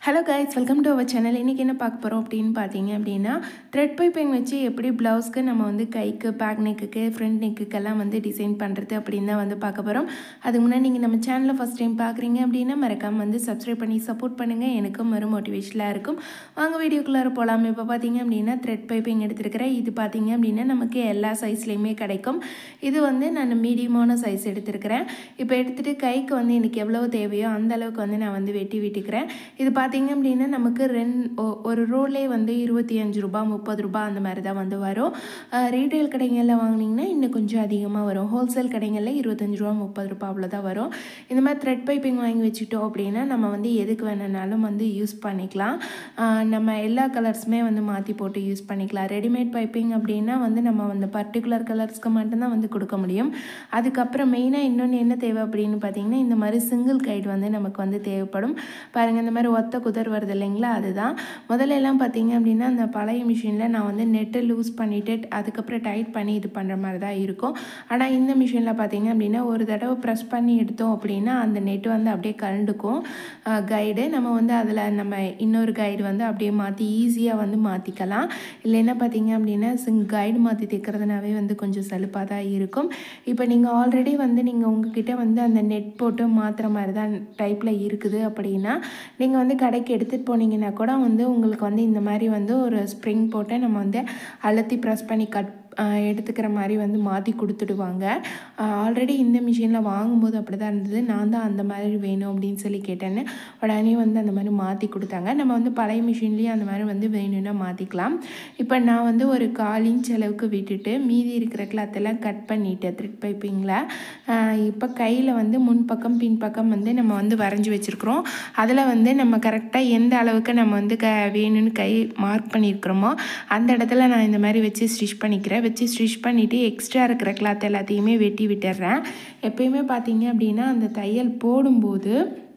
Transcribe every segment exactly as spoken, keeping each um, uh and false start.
Hello guys, welcome to our channel. இன்னைக்கு என்ன பார்க்க போறோம் அப்படினு பாத்தீங்க அப்படினா thread piping வச்சு எப்படி ப்ளவுஸ்க்கு நம்ம வந்து கைக்கு பேக் நெக்குக்கு ஃப்ரண்ட் நெக்குக்கு எல்லாம் வந்து டிசைன் பண்றது அப்படினு தான் வந்து பார்க்க போறோம். அதுக்கு முன்னாடி நீங்க நம்ம சேனலை ஃபர்ஸ்ட் டைம் பார்க்கறீங்க அப்படினா மறக்காம வந்து Subscribe பண்ணி சப்போர்ட் பண்ணுங்க. எனக்கும் ஒரு மோட்டிவேஷனா இருக்கும். வாங்க வீடியோக்குள்ள போலாம். இப்போ பாத்தீங்க அப்படினா thread piping எடுத்துக்கறேன். இது பாத்தீங்க அப்படினா நமக்கு எல்லா சைஸ்லயுமே கிடைக்கும். இது வந்து நான் மீடியமான சைஸ் எடுத்துக்கறேன். இப்போ எடுத்துட்டு கைக்கு வந்து எனக்கு எவ்வளவு தேவையோ அந்த அளவுக்கு வந்து நான் வந்து வெட்டி விட்டுக்கறேன். இது பாத்தீங்க அப்படினா நமக்கு ஒரு ரோலே வந்து இருபத்தி ஐந்து ரூபாய் முப்பது ரூபாய் அந்த மாதிரி தான் வந்து வரும். ரீட்டைல் கடைகள்ல வாங்குனீங்கன்னா இன்னும் கொஞ்சம் அதிகமாக வரும். ஹோல்சேல் கடைகள்ல இருபத்தி ஐந்து ரூபாய் முப்பது ரூபாய் அவ்வளோதான் வரும். இந்த மாதிரி த்ரெட் பைப்பிங் வாங்கி வச்சுட்டோம் அப்படின்னா நம்ம வந்து எதுக்கு வேணுனாலும் வந்து யூஸ் பண்ணிக்கலாம். நம்ம எல்லா கலர்ஸுமே வந்து மாற்றி போட்டு யூஸ் பண்ணிக்கலாம். ரெடிமேட் பைப்பிங் அப்படின்னா வந்து நம்ம வந்து பர்டிகுலர் கலர்ஸ்க்கு மட்டும்தான் வந்து கொடுக்க முடியும். அதுக்கப்புறம் மெயினாக இன்னொன்று என்ன தேவை அப்படின்னு பார்த்தீங்கன்னா இந்த மாதிரி சிங்கிள் கைடு வந்து நமக்கு வந்து தேவைப்படும். பாருங்கள், இந்த மாதிரி ஒத்த குதிர் வருது இல்லைங்களா, அதுதான். முதல்ல எல்லாம் பார்த்தீங்க அப்படின்னா அந்த பழைய மிஷினில் நான் வந்து நெட்டை லூஸ் பண்ணிவிட்டு அதுக்கப்புறம் டைட் பண்ணி இது பண்ணுற மாதிரி தான் இருக்கும். ஆனால் இந்த மிஷினில் பார்த்தீங்க அப்படின்னா ஒரு தடவை ப்ரெஸ் பண்ணி எடுத்தோம் அப்படின்னா அந்த நெட்டு வந்து அப்படியே கலண்டுக்கும் கைடு. நம்ம வந்து அதில் நம்ம இன்னொரு கைடு வந்து அப்படியே மாற்றி ஈஸியாக வந்து மாற்றிக்கலாம். இல்லைன்னா பார்த்தீங்க அப்படின்னா சிங் கைடு மாற்றி தைக்கிறதுனாவே வந்து கொஞ்சம் சலுப்பாக தான் இருக்கும். இப்போ நீங்கள் ஆல்ரெடி வந்து நீங்கள் உங்ககிட்ட வந்து அந்த நெட் போட்டு மாற்றுற மாதிரி தான் டைப்பில் இருக்குது அப்படின்னா நீங்கள் வந்து கடைக்கு எடுத்துகிட்டு போனீங்கன்னா கூட வந்து உங்களுக்கு வந்து இந்த மாதிரி வந்து ஒரு ஸ்ப்ரிங் போட்டு நம்ம வந்து அழுத்தி ப்ரெஸ் பண்ணி கட் எடுத்துக்கிற மாதிரி வந்து மாற்றி கொடுத்துடுவாங்க. ஆல்ரெடி இந்த மிஷினில் வாங்கும்போது அப்படி தான் இருந்தது. நான் தான் அந்த மாதிரி வேணும் அப்படின்னு சொல்லி கேட்டேன்னு உடனே வந்து அந்த மாதிரி மாற்றி கொடுத்தாங்க. நம்ம வந்து பழைய மிஷின்லேயே அந்த மாதிரி வந்து வேணும்னா மாற்றிக்கலாம். இப்போ நான் வந்து ஒரு கால் இன்ச் அளவுக்கு விட்டுட்டு மீதி இருக்கிற கிளாத்தெல்லாம் கட் பண்ணிவிட்டேன் த்ரெட் பைப்பிங்கில். இப்போ கையில் வந்து முன்பக்கம் பின்பக்கம் வந்து நம்ம வந்து வரைஞ்சி வச்சுருக்குறோம். அதில் வந்து நம்ம கரெக்டாக எந்த அளவுக்கு நம்ம வந்து க வேணும்னு கை மார்க் பண்ணியிருக்கிறோமோ அந்த இடத்துல நான் இந்த மாதிரி வச்சு ஸ்டிச் பண்ணிக்கிறேன். வச்சு ஸ்டிச் பண்ணிவிட்டு எக்ஸ்ட்ரா இருக்கிற கிளாத் எல்லாத்தையுமே வெட்டி விட்டுடுறேன். எப்பயுமே பார்த்தீங்க அப்படின்னா அந்த தையல் போடும்போது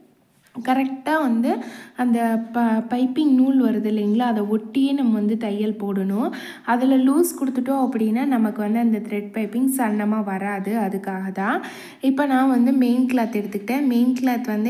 கரெக்டாக வந்து அந்த ப பைப்பிங் நூல் வருது இல்லைங்களா, அதை ஒட்டியே நம்ம வந்து தையல் போடணும். அதில் லூஸ் கொடுத்துட்டோம் அப்படின்னா நமக்கு வந்து அந்த த்ரெட் பைப்பிங் சன்னமாக வராது. அதுக்காக தான் இப்போ நான் வந்து மெயின் கிளாத் எடுத்துக்கிட்டேன். மெயின் கிளாத் வந்து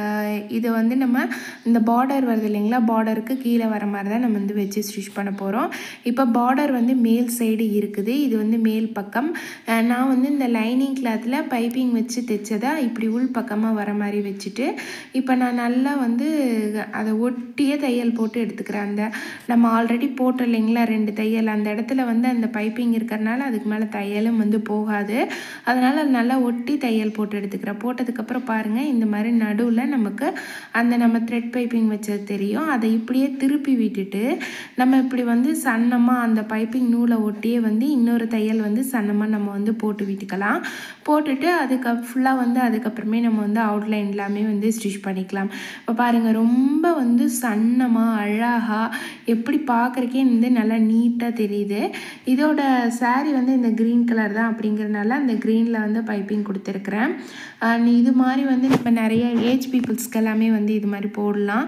இதை வந்து நம்ம இந்த பார்டர் வருது இல்லைங்களா, பார்டருக்கு கீழே வர மாதிரி தான் நம்ம வந்து வச்சு ஸ்டிச் பண்ண போகிறோம். இப்போ பார்டர் வந்து மேல் சைடு இருக்குது. இது வந்து மேல் பக்கம். நான் வந்து இந்த லைனிங் கிளாத்தில் பைப்பிங் வச்சு தைச்சதை இப்படி உள் பக்கமாக வர மாதிரி வச்சுட்டு இப்போ நான் நல்லா வந்து அதை ஒட்டியே தையல் போட்டு எடுத்துக்கிறேன். அந்த நம்ம ஆல்ரெடி போட்டோம் இல்லைங்களா ரெண்டு தையல், அந்த இடத்துல வந்து அந்த பைப்பிங் இருக்கிறனால அதுக்கு மேலே தையலும் வந்து போகாது. அதனால் நல்லா ஒட்டி தையல் போட்டு எடுத்துக்கிறேன். போட்டதுக்கப்புறம் பாருங்கள் இந்த மாதிரி நடுவில் நமக்கு அந்த நம்ம த்ரெட் பைப்பிங் வச்சது தெரியும். அதை இப்படியே திருப்பி விட்டுட்டு நம்ம இப்படி வந்து சன்னமாக அந்த பைப்பிங் நூலை ஒட்டியே வந்து இன்னொரு தையல் வந்து சன்னமாக நம்ம வந்து போட்டு விட்டுக்கலாம். போட்டுட்டு அதுக்கு ஃபுல்லாக வந்து அதுக்கப்புறமே நம்ம வந்து அவுட்லைன் எல்லாமே வந்து ஸ்டிச் பண்ணிக்கலாம். இப்போ பாருங்கள் ரொம்ப வந்து சன்னமாக அழகாக எப்படி பார்க்குறக்கே வந்து நல்லா நீட்டாக தெரியுது. இதோட சாரீ வந்து இந்த க்ரீன் கலர் தான் அப்படிங்கிறதுனால அந்த க்ரீனில் வந்து பைப்பிங் கொடுத்துருக்குறேன். இது மாதிரி வந்து நம்ம நிறைய ஏஜ் பீப்புள்ஸ்க்கு எல்லாமே வந்து இது மாதிரி போடலாம்.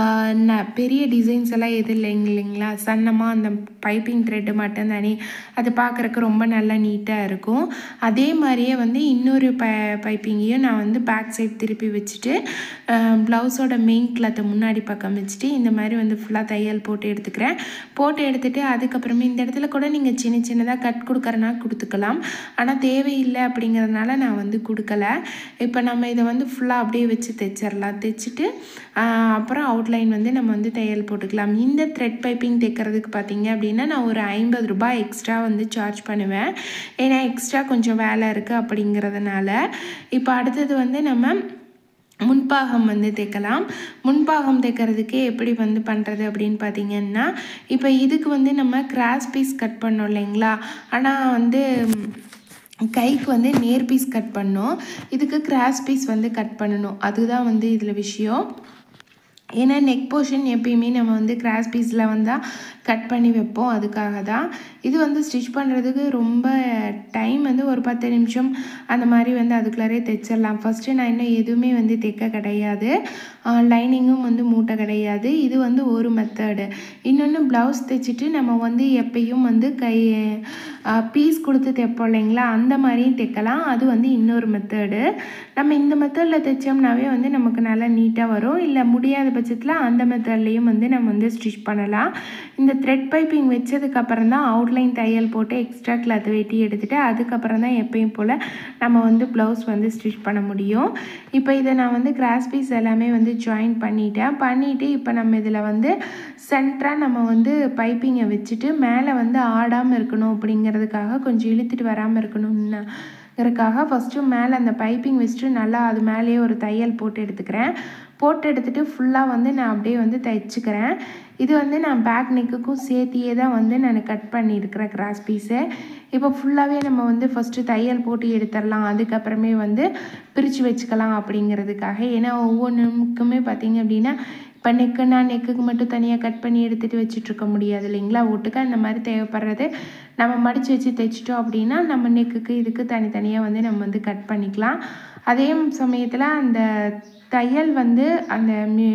ந பெரிய டிசைன்ஸ் எல்லாம் எது இல்லைங்க இல்லைங்களா, சன்னமாக அந்த பைப்பிங் த்ரெட்டு மட்டும் தானே, அது பார்க்குறக்கு ரொம்ப நல்லா நீட்டாக இருக்கும். அதே மாதிரியே வந்து இன்னொரு ப பைப்பிங்கையும் நான் வந்து பேக் சைட் திருப்பி வச்சுட்டு ப்ளவுஸோட மெயின் கிளாத்தை முன்னாடி பக்கம் வச்சுட்டு இந்த மாதிரி வந்து ஃபுல்லாக தையல் போட்டு எடுத்துக்கிறேன். போட்டு எடுத்துகிட்டு அதுக்கப்புறமே இந்த இடத்துல கூட நீங்கள் சின்ன சின்னதாக கட் கொடுக்குறனா கொடுத்துக்கலாம். ஆனால் தேவையில்லை அப்படிங்கிறதுனால நான் வந்து கொடுக்கல. இப்போ நம்ம இதை வந்து ஃபுல்லாக அப்படியே வச்சு தைச்சிடலாம். தைச்சிட்டு அப்புறம் அவுட்லைன் வந்து நம்ம வந்து தையல் போட்டுக்கலாம். இந்த த்ரெட் பைப்பிங் தைக்கிறதுக்கு பார்த்தீங்க அப்படின்னா நான் ஒரு ஐம்பது ரூபாய் எக்ஸ்ட்ரா வந்து சார்ஜ் பண்ணுவேன். ஏன்னா எக்ஸ்ட்ரா கொஞ்சம் வேலை இருக்குது அப்படிங்கிறதுனால. இப்போ அடுத்தது வந்து நம்ம முன்பாகம் வந்து தைக்கலாம். முன்பாகம் தைக்கிறதுக்கே எப்படி வந்து பண்ணுறது அப்படின்னு பார்த்தீங்கன்னா இப்போ இதுக்கு வந்து நம்ம கிராஸ் பீஸ் கட் பண்ணோம் இல்லைங்களா, ஆனால் வந்து கைக்கு வந்து நேர் பீஸ் கட் பண்ணோம். இதுக்கு கிராஸ் பீஸ் வந்து கட் பண்ணணும். அதுதான் வந்து இதில் விஷயம். ஏன்னா நெக் போர்ஷன் எப்பயுமே நம்ம வந்து கிராஸ் பீஸில் வந்தால் கட் பண்ணி வைப்போம். அதுக்காக தான் இது வந்து ஸ்டிச் பண்ணுறதுக்கு ரொம்ப டைம் வந்து ஒரு பத்து நிமிஷம் அந்த மாதிரி வந்து அதுக்குள்ளாரே தைச்சிடலாம். ஃபஸ்ட்டு நான் இன்னும் எதுவுமே வந்து தைக்க கிடையாது. லைனிங்கும் வந்து மூட்டை கிடையாது. இது வந்து ஒரு மெத்தடு. இன்னொன்று ப்ளவுஸ் தைச்சிட்டு நம்ம வந்து எப்பயும் வந்து கை பீஸ் கொடுத்து தைப்போம் இல்லைங்களா, அந்த மாதிரியும் தைக்கலாம். அது வந்து இன்னொரு மெத்தடு. நம்ம இந்த மெத்தடில் தைச்சோம்னாவே வந்து நமக்கு நல்லா நீட்டாக வரும். இல்லை முடியாத பட்சத்தில் அந்த மெத்தட்லேயும் வந்து நம்ம வந்து ஸ்டிச் பண்ணலாம். இந்த த்ரெட் பைப்பிங் வச்சதுக்கப்புறம் தான் அவுட்லைன் தையல் போட்டு எக்ஸ்ட்ரா கிளாத் வெட்டி எடுத்துகிட்டு அதுக்கப்புறம் தான் எப்பயும் போல் நம்ம வந்து ப்ளவுஸ் வந்து ஸ்டிச் பண்ண முடியும். இப்போ இதை நான் வந்து கிராஸ் பீஸ் எல்லாமே வந்து ஜாயின் பண்ணிட்டேன். பண்ணிவிட்டு இப்போ நம்ம இதில் வந்து சென்டராக நம்ம வந்து பைப்பிங்கை வச்சுட்டு மேலே வந்து ஆடாமல் இருக்கணும் அப்படிங்கிறதுக்காக கொஞ்சம் இழுத்துட்டு வராமல் இருக்கணும்னா இதற்காக ஃபஸ்ட்டு மேலே அந்த பைப்பிங் வச்சுட்டு நல்லா அது மேலேயே ஒரு தையல் போட்டு எடுத்துக்கிறேன். போட்டு எடுத்துகிட்டு ஃபுல்லாக வந்து நான் அப்படியே வந்து தைச்சிக்கிறேன். இது வந்து நான் பேக் நெக்குக்கும் சேர்த்தியே தான் வந்து நான் கட் பண்ணியிருக்கிறேன் கிராஸ் பீஸு. இப்போ ஃபுல்லாகவே நம்ம வந்து ஃபஸ்ட்டு தையல் போட்டு எடுத்துடலாம், அதுக்கப்புறமே வந்து பிரித்து வச்சுக்கலாம் அப்படிங்கிறதுக்காக. ஏன்னா ஒவ்வொன்றுக்குமே பார்த்திங்க அப்படின்னா இப்போ நெக்குன்னா நெக்குக்கு மட்டும் தனியாக கட் பண்ணி எடுத்துகிட்டு வச்சுட்ருக்க முடியாது இல்லைங்களா. ஒட்டுக்கா இந்த மாதிரி தேவைப்படுறது நம்ம மடித்து வச்சு தைச்சிட்டோம் அப்படின்னா நம்ம நெக்குக்கு இதுக்கு தனித்தனியாக வந்து நம்ம வந்து கட் பண்ணிக்கலாம். அதே சமயத்தில் அந்த தையல் வந்து அந்த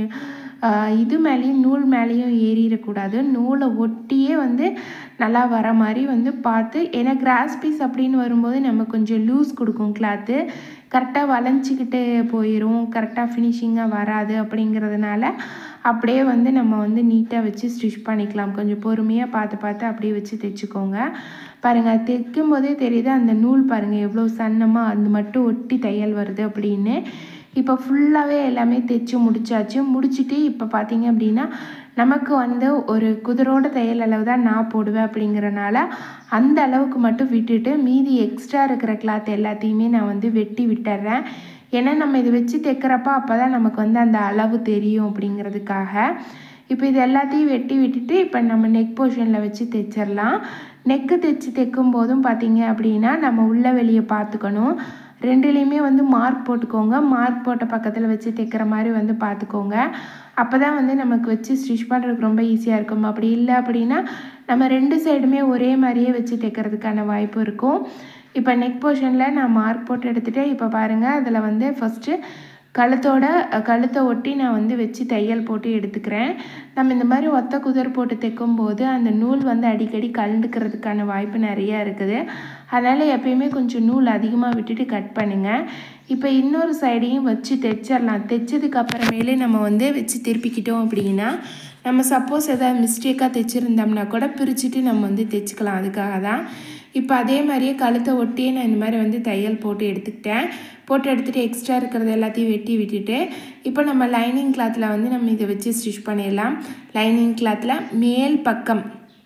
இது மேலேயும் நூல் மேலேயும் ஏறிடக்கூடாது. நூலை ஒட்டியே வந்து நல்லா வர மாதிரி வந்து பார்த்து, ஏன்னா கிராஸ் பீஸ் அப்படின்னு வரும்போது நம்ம கொஞ்சம் லூஸ் கொடுக்கும் கிளாத்து, கரெக்டாக வளைஞ்சிக்கிட்டு போயிடும், கரெக்டாக ஃபினிஷிங்காக வராது. அப்படிங்கிறதுனால அப்படியே வந்து நம்ம வந்து நீட்டாக வச்சு ஸ்டிச் பண்ணிக்கலாம். கொஞ்சம் பொறுமையாக பார்த்து பார்த்து அப்படியே வச்சு தைச்சிக்கோங்க. பாருங்கள், தைக்கும் போதே தெரியுது அந்த நூல் பாருங்கள் எவ்வளோ சன்னமாக அது மட்டும் ஒட்டி தையல் வருது அப்படின்னு. இப்போ ஃபுல்லாகவே எல்லாமே தைச்சி முடிச்சாச்சு. முடிச்சுட்டு இப்போ பார்த்திங்க அப்படின்னா நமக்கு வந்து ஒரு குதிரோட தையல் அளவு தான் நான் போடுவேன். அப்படிங்கிறனால அந்த அளவுக்கு மட்டும் விட்டுட்டு மீதி எக்ஸ்ட்ரா இருக்கிற கிளாத் எல்லாத்தையுமே நான் வந்து வெட்டி விட்டுறேன். ஏன்னா நம்ம இதை வச்சு தைக்கிறப்ப அப்போ தான் நமக்கு வந்து அந்த அளவு தெரியும் அப்படிங்கிறதுக்காக. இப்போ இது எல்லாத்தையும் வெட்டி விட்டுட்டு இப்போ நம்ம நெக் போர்ஷனில் வச்சு தைச்சிடலாம். நெக்கு தைச்சி தைக்கும் போதும் பார்த்திங்க அப்படின்னா நம்ம உள்ள வெளியே பார்த்துக்கணும். ரெண்டுலேயுமே வந்து மார்க் போட்டுக்கோங்க. மார்க் போட்ட பக்கத்தில் வச்சு தைக்கிற மாதிரி வந்து பார்த்துக்கோங்க. அப்போ தான் வந்து நமக்கு வச்சு ஸ்டிச் பண்ணுறதுக்கு ரொம்ப ஈஸியாக இருக்கும். அப்படி இல்லை அப்படின்னா நம்ம ரெண்டு சைடுமே ஒரே மாதிரியே வச்சு தைக்கிறதுக்கான வாய்ப்பு இருக்கும். இப்போ நெக் போர்ஷனில் நான் மார்க் போட்டு எடுத்துகிட்டு இப்போ பாருங்கள் அதில் வந்து ஃபஸ்ட்டு கழுத்தோட கழுத்தை ஒட்டி நான் வந்து வச்சு தையல் போட்டு எடுத்துக்கிறேன். நம்ம இந்த மாதிரி ஒத்த குதிர் போட்டு தைக்கும்போது அந்த நூல் வந்து அடிக்கடி கலந்துக்கிறதுக்கான வாய்ப்பு நிறையா இருக்குது. அதனால் எப்பயுமே கொஞ்சம் நூல் அதிகமாக விட்டுட்டு கட் பண்ணுங்கள். இப்போ இன்னொரு சைடையும் வச்சு தைச்சிடலாம். தைச்சதுக்கு அப்புறமேலே நம்ம வந்து வச்சு திருப்பிக்கிட்டோம் அப்படின்னா நம்ம சப்போஸ் எதாவது மிஸ்டேக்காக தைச்சிருந்தோம்னா கூட பிரிச்சுட்டு நம்ம வந்து தைச்சிக்கலாம். அதுக்காக தான் இப்போ அதே மாதிரியே கழுத்தை ஒட்டியே நான் இந்த மாதிரி வந்து தையல் போட்டு எடுத்துக்கிட்டேன். போட்டு எடுத்துகிட்டு எக்ஸ்ட்ரா இருக்கிறது எல்லாத்தையும் வெட்டி விட்டுட்டு இப்போ நம்ம லைனிங் கிளாத்தில் வந்து நம்ம இதை வச்சு ஸ்டிச் பண்ணிடலாம். லைனிங் கிளாத்தில் மேல் பக்கம்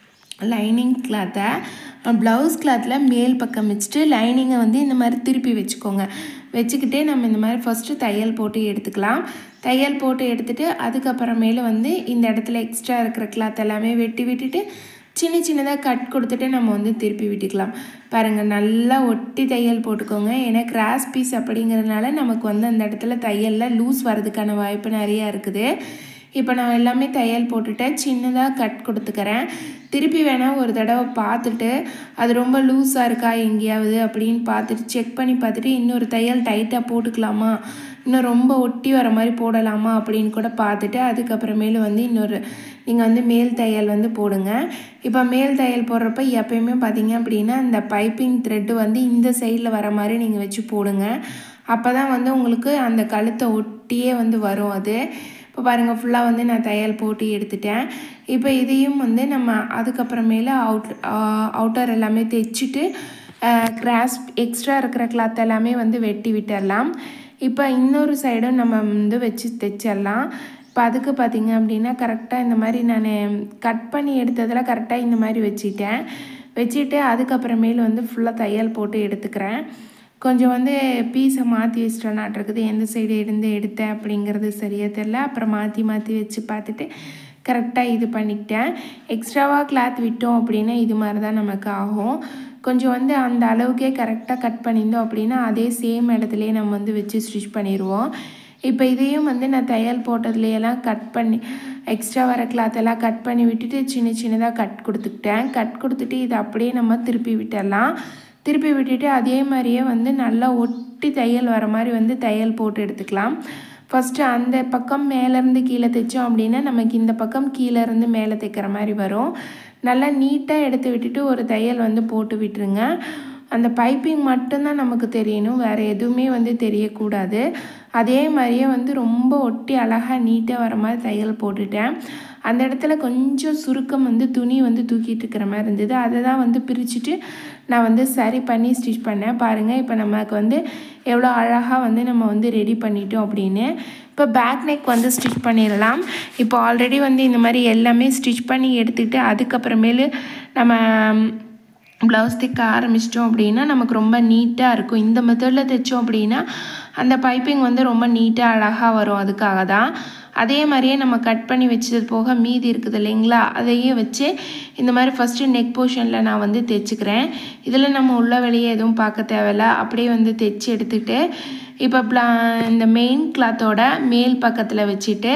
லைனிங் கிளாத்தை ப்ளவுஸ் கிளாத்தில் மேல் பக்கம் வச்சுட்டு லைனிங்கை வந்து இந்த மாதிரி திருப்பி வச்சுக்கோங்க. வச்சுக்கிட்டே நம்ம இந்த மாதிரி ஃபஸ்ட்டு தையல் போட்டு எடுத்துக்கலாம். தையல் போட்டு எடுத்துகிட்டு அதுக்கப்புறமேல வந்து இந்த இடத்துல எக்ஸ்ட்ரா இருக்கிற கிளாத் எல்லாமே வெட்டி விட்டுட்டு சின்ன சின்னதாக கட் கொடுத்துட்டு நம்ம வந்து திருப்பி விட்டுக்கலாம். பாருங்கள், நல்லா ஒட்டி தையல் போட்டுக்கோங்க. ஏன்னா கிராஸ் பீஸ் அப்படிங்கிறதுனால நமக்கு வந்து அந்த இடத்துல தையலில் லூஸ் வர்றதுக்கான வாய்ப்பு நிறையா இருக்குது. இப்போ நான் எல்லாமே தையல் போட்டுட்டேன். சின்னதாக கட் கொடுத்துக்கிறேன். திருப்பி வேணால் ஒரு தடவை பார்த்துட்டு அது ரொம்ப லூஸாக இருக்கா எங்கேயாவது அப்படின்னு பார்த்துட்டு செக் பண்ணி பார்த்துட்டு இன்னொரு தையல் டைட்டாக போட்டுக்கலாமா, இன்னும் ரொம்ப ஒட்டி வர மாதிரி போடலாமா அப்படின்னு கூட பார்த்துட்டு அதுக்கப்புறமேலு வந்து இன்னொரு நீங்கள் வந்து மேல் தையல் வந்து போடுங்க. இப்போ மேல் தையல் போடுறப்ப எப்பயுமே பார்த்தீங்க அப்படின்னா இந்த பைப்பிங் த்ரெட்டு வந்து இந்த சைடில் வர மாதிரி நீங்கள் வச்சு போடுங்க. அப்போ தான் வந்து உங்களுக்கு அந்த கழுத்தை ஒட்டியே வந்து வரும் அது. இப்போ பாருங்கள், ஃபுல்லாக வந்து நான் தையல் போட்டு எடுத்துட்டேன். இப்போ இதையும் வந்து நம்ம அதுக்கப்புறமேல அவுட் அவுட்டர் எல்லாமே தைச்சிட்டு கிராஸ் எக்ஸ்ட்ரா இருக்கிற கிளாத் எல்லாமே வந்து வெட்டி விட்டுடலாம். இப்போ இன்னொரு சைடும் நம்ம வந்து வச்சு தைச்சிடலாம். இப்போ அதுக்கு பார்த்திங்க அப்படின்னா கரெக்டாக இந்த மாதிரி நான் கட் பண்ணி எடுத்ததில் கரெக்டாக இந்த மாதிரி வச்சுட்டேன். வச்சுட்டு அதுக்கப்புறமேல வந்து ஃபுல்லாக தையல் போட்டு எடுத்துக்கிறேன். கொஞ்சம் வந்து பீஸை மாற்றி வச்சிட்டோன்னாட்டிருக்குது, எந்த சைடு இருந்து எடுத்தேன் அப்படிங்கிறது சரியாக தெரில. அப்புறம் மாற்றி மாற்றி வச்சு பார்த்துட்டு கரெக்டாக இது பண்ணிக்கிட்டேன். எக்ஸ்ட்ராவாக கிளாத் விட்டோம் அப்படின்னா இது மாதிரி தான் நமக்கு ஆகும். கொஞ்சம் வந்து அந்த அளவுக்கே கரெக்டாக கட் பண்ணியிருந்தோம் அப்படின்னா அதே சேம் இடத்துலையே நம்ம வந்து வச்சு ஸ்டிச் பண்ணிடுவோம். இப்போ இதையும் வந்து நான் தையல் போட்டதுலையெல்லாம் கட் பண்ணி எக்ஸ்ட்ரா வர கிளாத்தெல்லாம் கட் பண்ணி விட்டுட்டு சின்ன சின்னதாக கட் கொடுத்துக்கிட்டேன். கட் கொடுத்துட்டு இதை அப்படியே நம்ம திருப்பி விட்டுடலாம். திருப்பி விட்டுட்டு அதே மாதிரியே வந்து நல்லா ஒட்டி தையல் வர மாதிரி வந்து தையல் போட்டு எடுத்துக்கலாம். ஃபஸ்ட்டு அந்த பக்கம் மேலேருந்து கீழே தைச்சோம் அப்படின்னா நமக்கு இந்த பக்கம் கீழேருந்து மேலே தைக்கிற மாதிரி வரும். நல்லா நீட்டாக எடுத்து விட்டுட்டு ஒரு தையல் வந்து போட்டு விட்டுருங்க. அந்த பைப்பிங் மட்டும்தான் நமக்கு தெரியணும், வேறு எதுவுமே வந்து தெரியக்கூடாது. அதே மாதிரியே வந்து ரொம்ப ஒட்டி அழகாக நீட்டாக வர மாதிரி தையல் போட்டுட்டேன். அந்த இடத்துல கொஞ்சம் சுருக்கம் வந்து துணி வந்து தூக்கிட்டு இருக்கிற மாதிரி இருந்தது. அதை தான் வந்து பிரிச்சுட்டு நான் வந்து சரி பண்ணி ஸ்டிச் பண்ணேன். பாருங்கள், இப்போ நமக்கு வந்து எவ்வளோ அழகாக வந்து நம்ம வந்து ரெடி பண்ணிட்டோம் அப்படின்னு. இப்போ பேக் நெக் வந்து ஸ்டிச் பண்ணிடலாம். இப்போ ஆல்ரெடி வந்து இந்த மாதிரி எல்லாமே ஸ்டிச் பண்ணி எடுத்துக்கிட்டு அதுக்கப்புறமேலு நம்ம ப்ளவுஸ் தைக்க ஆரம்பிச்சிட்டோம் அப்படின்னா நமக்கு ரொம்ப நீட்டாக இருக்கும். இந்த மெத்தடில் தைச்சோம் அப்படின்னா அந்த பைப்பிங் வந்து ரொம்ப நீட்டாக அழகாக வரும். அதுக்காக தான். அதே மாதிரியே நம்ம கட் பண்ணி வச்சது போக மீதி இருக்குது இல்லைங்களா, அதையே வச்சு இந்த மாதிரி ஃபஸ்ட்டு நெக் போர்ஷனில் நான் வந்து தைச்சிக்கிறேன். இதில் நம்ம உள்ள வெளியே எதுவும் பார்க்க தேவையில்ல, அப்படியே வந்து தைச்சி எடுத்துகிட்டு இப்போ ப்ளா இந்த மெயின் கிளாத்தோட மேல் பக்கத்தில் வச்சுட்டு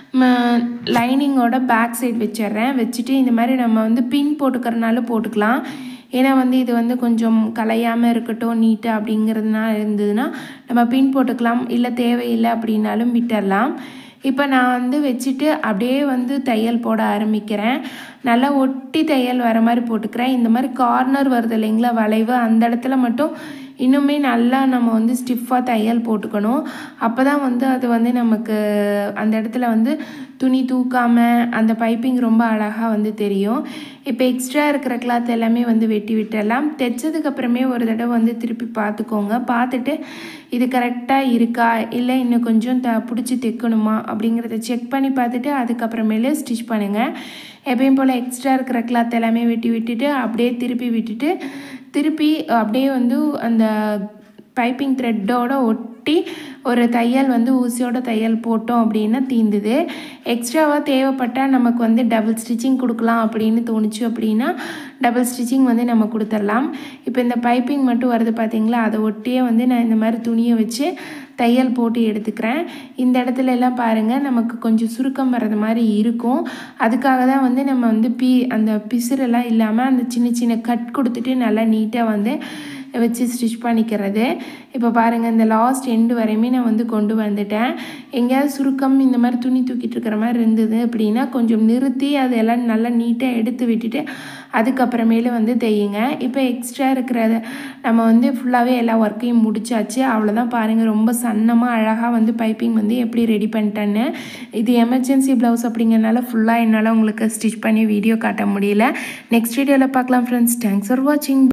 லைனிங்கோட பேக் சைடு வச்சிட்றேன். வச்சுட்டு இந்த மாதிரி நம்ம வந்து பின் போட்டுக்கிறனால போட்டுக்கலாம். ஏன்னா வந்து இது வந்து கொஞ்சம் கலையாமல் இருக்கட்டும் நீட்டாக அப்படிங்கிறதுனா இருந்ததுன்னா நம்ம பின் போட்டுக்கலாம், இல்லை தேவையில்லை அப்படின்னாலும் விட்டுடலாம். இப்போ நான் வந்து வச்சுட்டு அப்படியே வந்து தையல் போட ஆரம்பிக்கிறேன். நல்லா ஒட்டி தையல் வர மாதிரி போட்டுக்கிறேன். இந்த மாதிரி கார்னர் வருது இல்லைங்களா வளைவு, அந்த இடத்துல மட்டும் இன்னுமே நல்லா நம்ம வந்து ஸ்டிஃபாக தையல் போட்டுக்கணும். அப்போ தான் வந்து அது வந்து நமக்கு அந்த இடத்துல வந்து துணி தூக்காமல் அந்த பைப்பிங் ரொம்ப அழகாக வந்து தெரியும். இப்போ எக்ஸ்ட்ரா இருக்கிற கிளாத் எல்லாமே வந்து வெட்டி விட்டுடலாம். தைச்சதுக்கப்புறமே ஒரு தடவை வந்து திருப்பி பார்த்துக்கோங்க. பார்த்துட்டு இது கரெக்டாக இருக்கா இல்லை இன்னும் கொஞ்சம் த பிடிச்சி தைக்கணுமா அப்படிங்கிறத செக் பண்ணி பார்த்துட்டு அதுக்கப்புறமேலே ஸ்டிச் பண்ணுங்கள். எப்பயும் போல் எக்ஸ்ட்ரா இருக்கிற கிளாத் எல்லாமே வெட்டி விட்டுட்டு அப்படியே திருப்பி விட்டுட்டு திருப்பி அப்படியே வந்து அந்த பைப்பிங் த்ரெட்டோடு ஒட்டி ஒரு தையல் வந்து ஊசியோட தையல் போட்டோம் அப்படின்னா தீந்துது. எக்ஸ்ட்ராவாக தேவைப்பட்டால் நமக்கு வந்து டபுள் ஸ்டிச்சிங் கொடுக்கலாம் அப்படின்னு தோணுச்சு அப்படின்னா டபுள் ஸ்டிச்சிங் வந்து நம்ம கொடுத்துடலாம். இப்போ இந்த பைப்பிங் மட்டும் வருது பார்த்திங்களா, அதை ஒட்டியே வந்து நான் இந்த மாதிரி துணியை வச்சு தையல் போட்டு எடுத்துக்கிறேன். இந்த இடத்துல எல்லாம் பாருங்கள் நமக்கு கொஞ்சம் சுருக்கம் வர்றது மாதிரி இருக்கும். அதுக்காக தான் வந்து நம்ம வந்து பீ அந்த பிசுரெல்லாம் இல்லாமல் அந்த சின்ன சின்ன கட் கொடுத்துட்டு நல்லா நீட்டாக வந்து வச்சு ஸ்டிச் பண்ணிக்கிறது. இப்போ பாருங்கள் இந்த லாஸ்ட் எண்டு வரையுமே நான் வந்து கொண்டு வந்துட்டேன். எங்கேயாவது சுருக்கம் இந்த மாதிரி துணி தூக்கிட்டு இருக்கிற மாதிரி இருந்தது அப்படின்னா கொஞ்சம் நிறுத்தி அதெல்லாம் நல்லா நீட்டாக எடுத்து விட்டுட்டு அதுக்கப்புறமேலு வந்து தையுங்க. இப்போ எக்ஸ்ட்ரா இருக்கிறத நம்ம வந்து ஃபுல்லாகவே எல்லா ஒர்க்கையும் முடிச்சாச்சு. அவ்வளோதான். பாருங்கள் ரொம்ப சன்னமாக அழகாக வந்து பைப்பிங் வந்து எப்படி ரெடி பண்ணிட்டேன்னு. இது எமர்ஜென்சி ப்ளவுஸ் அப்படிங்கிறனால ஃபுல்லாக என்னால் உங்களுக்கு ஸ்டிச் பண்ணி வீடியோ காட்ட முடியல. நெக்ஸ்ட் வீடியோவில் பார்க்கலாம் ஃப்ரெண்ட்ஸ். தேங்க்ஸ் ஃபார் வாட்சிங்.